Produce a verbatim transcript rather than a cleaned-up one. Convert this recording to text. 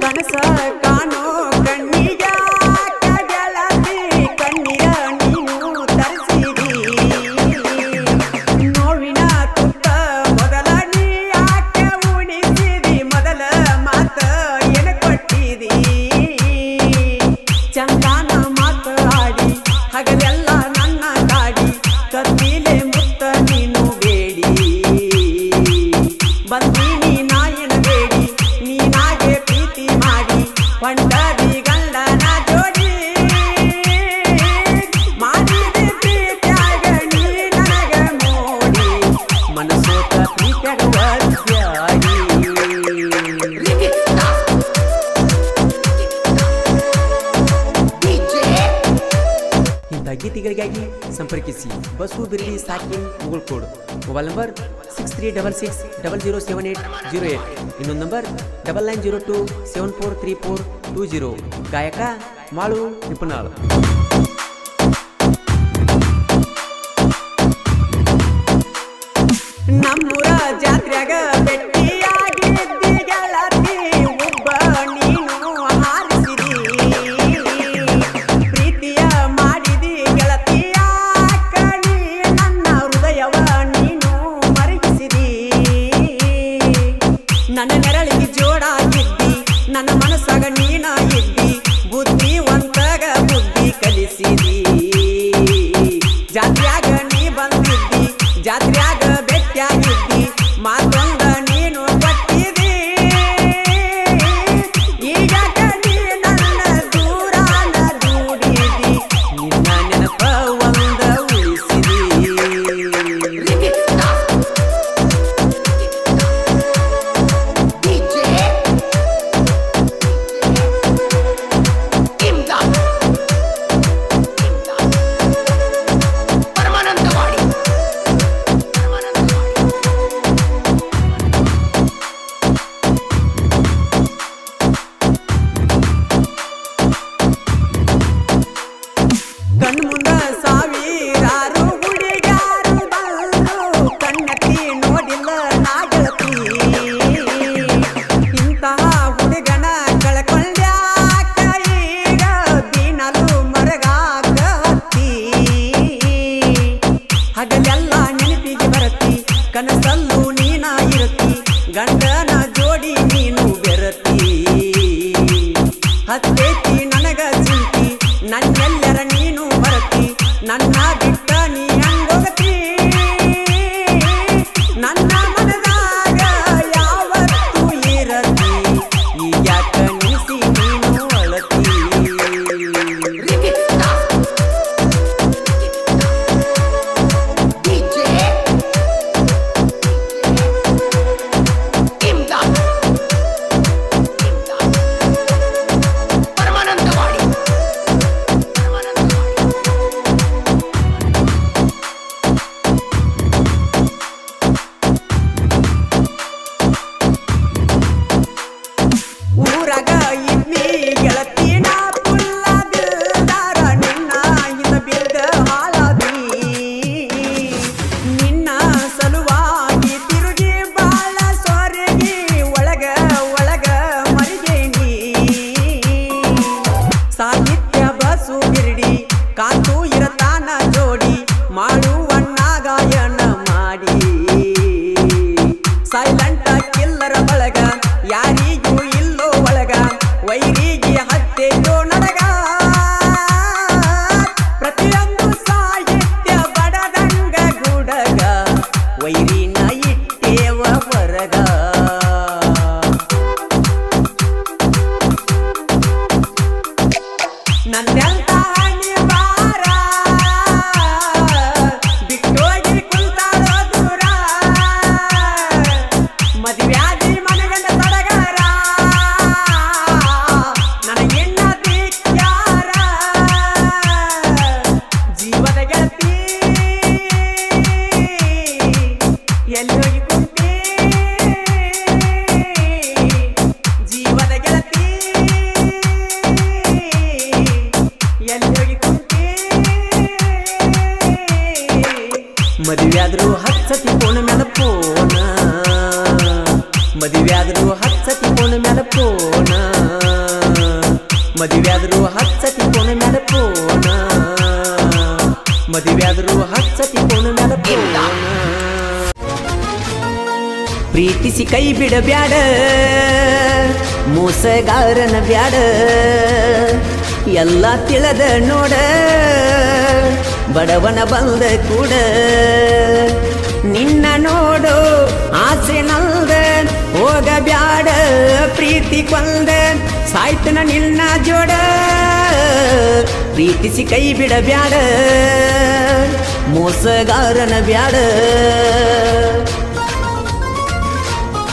ಕನಸ ಕಾಣೋ ಕಣ್ಣಿಗ ಗೆಳತಿ ಕಣ್ಣೀರ ನೀನು ತರಿಸಿದಿ ನೋವಿನ ತುತ್ತ ಮೊದಲ ನೀ ಯಾಕೆ ಉಣಿಸಿದಿ ಮೊದಲ ಮಾತ ಏನು ಕೊಟ್ಟಿದಿ ಚಂದಾನ ಮಾತು ಆಡಿ ಹಗಲೆಲ್ಲ ನನ್ನ ಗಾಡಿ ಕತ್ತಿಲೆ ಮುತ್ತ ನೀನು ಬೇಡಿ ಬಂದೀನಿ ನಾಯನ ಬೇಡಿ ನೀನಾಗೆ ಪ್ರೀತಿ ಮಾಡಿ ಹೊಂಟದಿ ಗಂಡನ ಜೋಡಿ ಮಾಡಿದಿ ಪ್ರೀತ್ಯಾಗ ನೀ ನನಗ ಮೋಡಿ ಮನಸೋತ ಪ್ರೀತ್ಯಾಗ ವಸ್ಯಾಗಿ ಇಂಥ ಗೀತೆಗಳಿಗಾಗಿ ಸಂಪರ್ಕಿಸಿ ಬಸು ಬಿರ್ಲಿ ಸಾಕಿನ್ Mugulkod mobile number six three double six double zero seven eight zero eight ಇನ್ನೊಂದು number double nine zero two seven four three four two zero ಗಾಯಕ ಮಾಳು ನಿಪುಣಾಳ್ ನಮ್ಮೂರ ಜಾತ್ರೆಗ ಬೆಟ್ಟಿಯಾಗಿದ್ದಿ ಗೆಳತಿ ಒಬ್ಬ ನೀನು ಹಾರಿಸಿದಿ ಪ್ರೀತಿಯ ಮಾಡಿದಿ ಗೆಳತಿಯ ಕಣಿ ನನ್ನ ಹೃದಯವ ನೀನು ಮರಗಿಸಿದಿ ನನ್ನ ನೆರಳಿಗೆ ಜೋಡಾಗಿದ್ದಿ ನನ್ನ ಮನಸ್ಸಾಗ ನೀನ ಇದ್ದಿ ಬುದ್ಧಿ ಒಂತಾಗ ಬುದ್ಧಿ ಕಲಿಸಿದಿ ಜಾತ್ರೆಯಾಗ ನೀ ಬಂದಿದ್ದಿ ಜಾತ್ರೆಯಾಗ ಬೆಟ್ಟಿಯಾಗಿದ್ದಿ ಮಾತೊಂದ ನೀನು ಕೊಟ್ಟಿದಿ ಈಗ ಕಡಿ ನನ್ನ ದೂರಾನ ದೂಡಿದಿ ನಿನ್ನ ನೆನಪ ಒಂದ ಉಳಿಸಿದಿ ಕಣ್ಮುಂದ ಸಾವಿರಾರು ಹುಡುಗಾರು ಬಂದ್ರು ಕಣ್ಣತ್ತಿ ನೋಡಿಲ್ಲ ನಾ ಗೆಳತಿ ಇಂತಹ ಹುಡುಗನ ಕಳ್ಕೊಂಡ್ಯಾಕ ಈಗ ದಿನಲು ಮರಗಾಕ ಹತ್ತಿ ಹಗಲೆಲ್ಲ ನೆನಪಿಗೆ ಬರತಿ ಕನಸಲ್ಲೂ ನೀನ ಇರತಿ ಗಂಡನ ಜೋಡಿ ನೀನು ಬೆರತಿ ಹತ್ತೇತಿ ನನಗ ಚಿಂತಿ ನನ್ನೆಲ್ಲರ ನೀನು ಬರತಿ ನನ್ನ ಬಿಟ್ಟ ನೀ ಹಂಗೋಗತಿ ನನ್ನ ಮನದಾಗ ಯಾವತ್ತೂ ಇರತಿ ಈಗ್ಯಾಕ ನಿಸಿ ನೀನು ಅಳತಿ ಊರಾಗ ಇದ್ನಿ ಗೆಳತಿನ ಪುಲ್ಲ ಬಿಲ್ದಾರ ನಿನ್ನ ಇಂದ ಬಿಲ್ದ ಹಾಳಾದಿ ನಿನ್ನ ಸಲುವಾಗಿ ತಿರುಗಿ ಬಾಳ ಸೊರಗಿ ಒಳಗ ಒಳಗ ಮರಿಗೇನಿ ಸಾಹಿತ್ಯ ಬಸು ಬಿರ್ಡಿ ಕಾಂತು ಇರತಾನ ಜೋಡಿ ಮಾಡುವಣ್ಣ ಗಾಯನ ಮಾಡಿ ಸೈಲೆಂಟ ಕಿಲ್ಲರ ಬಳಗ ಯಾರಿಗೂ ಇಲ್ಲೋ ಒಳಗ ವೈರಿಗೆ ಹತ್ತೆಯೋ ನಡಗ ಪ್ರತಿಯೊಂದು ಸಾಹಿತ್ಯ ಬಡದಂಗ ಗುಡಗ ವೈರಿನ ಇಟ್ಟೇವ ಹೊರಗ ನಂದೆಂತ ಹಣಿವಾರ ಬಿಟ್ಟೋಗಿ ಕುಂತಾಳೋ ದೂರ ಮದುವ್ಯಾದಿ ಮನಗಂಡ ತೊಡಗಾರ ನನಗಿನ್ನ ದಿಕ್ಕ್ಯಾರ ಜೀವದ ಗೆಳತಿ ಎಲ್ಲಿ ಹೋಗಿ ಕುಂತಿ ಜೀವದ ಗೆಳತಿ ಎಲ್ಲಿ ಹೋಗಿ ಕುಂತಿ ಮದುವೆಯಾದ್ರು ಹಚ್ಚತಿ ಫೋನ್ ಮ್ಯಾಲ ಫೋನ ಮದುವೆಯಾದ್ರು ಹಚ್ಚತಿ ಫೋನ್ ಮ್ಯಾಲ ಫೋನ ಮದುವೆಯಾದ್ರು ಹಚ್ಚತಿ ಫೋನ್ ಮ್ಯಾಲ ಫೋನ ಮದುವೆಯಾದ್ರು ಹಚ್ಚತಿ ಫೋನ್ ಮ್ಯಾಲ ಫೋನ ಪ್ರೀತಿಸಿ ಕೈ ಬಿಡಬ್ಯಾಡ ಮೋಸಗಾರನ ಬ್ಯಾಡ ಎಲ್ಲ ತಿಳದ ನೋಡ ಬಡವನ ಬಂದ ಕೂಡ ನಿನ್ನ ನೋಡು ಆಸೆ ನಲ್ದ ಹೋಗ ಬ್ಯಾಡ ಪ್ರೀತಿ ಕೊಂದ ಸಾಯ್ತನ ನಿನ್ನ ಜೋಡ ಪ್ರೀತಿಸಿ ಕೈ ಬಿಡಬ್ಯಾಡ ಮೋಸಗಾರನ ಬ್ಯಾಡ